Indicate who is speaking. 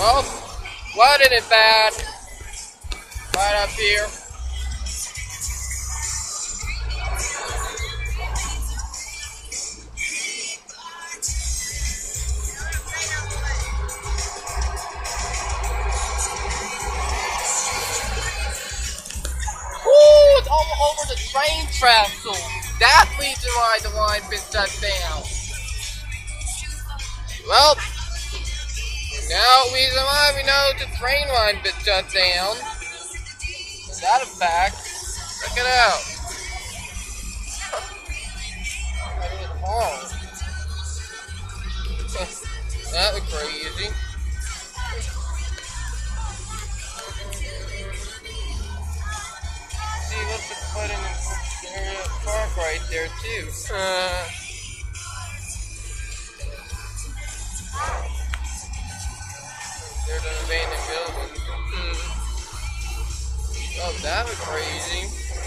Speaker 1: Well, flooded it bad. Right up here. Ooh, it's all over the train tracks. So that's the reason why the line's been shut down. Well, now reason why we know the train line's been shut down. Is that a fact? Check it out. That is hard. That was crazy. See, what's the button in the park right there too? There's an abandoned building. Oh, that was crazy.